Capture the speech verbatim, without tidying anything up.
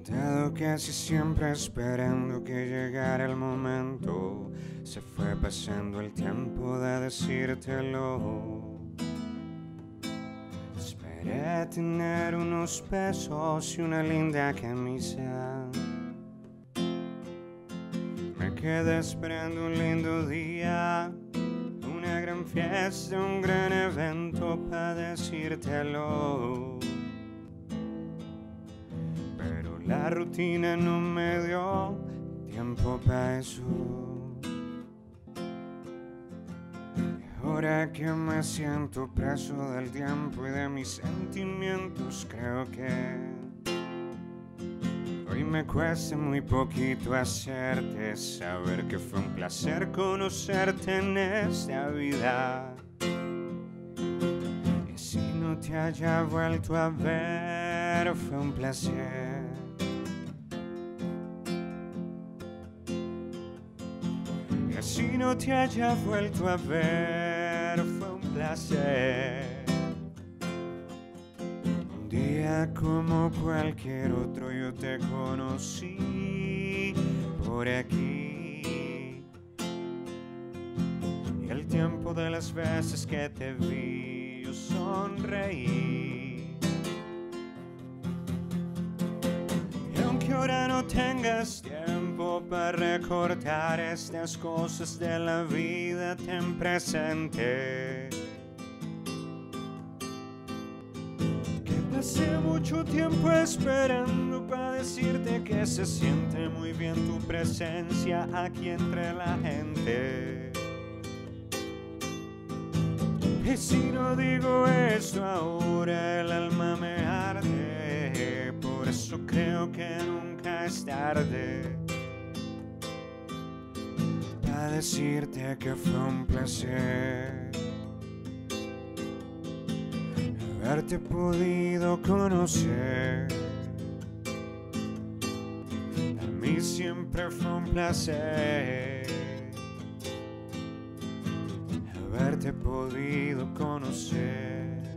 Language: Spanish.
Sentado casi siempre esperando que llegara el momento, se fue pasando el tiempo de decírtelo. Esperé tener unos pesos y una linda camisa. Me quedé esperando un lindo día, una gran fiesta, un gran evento para decírtelo. Pero la rutina no me dio tiempo para eso. Y ahora que me siento preso del tiempo y de mis sentimientos, creo que hoy me cuesta muy poquito hacerte saber que fue un placer conocerte en esta vida. Y si no te haya vuelto a ver, fue un placer. Y si no te haya vuelto a ver, fue un placer. Un día como cualquier otro yo te conocí por aquí. Y el tiempo de las veces que te vi yo sonreí. Y aunque ahora no tengas tiempo para recordar estas cosas de la vida, ten presente hace mucho tiempo esperando para decirte que se siente muy bien tu presencia aquí entre la gente. Y si no digo esto ahora, el alma me arde. Por eso creo que nunca es tarde para decirte que fue un placer haberte podido conocer. A mí siempre fue un placer haberte podido conocer.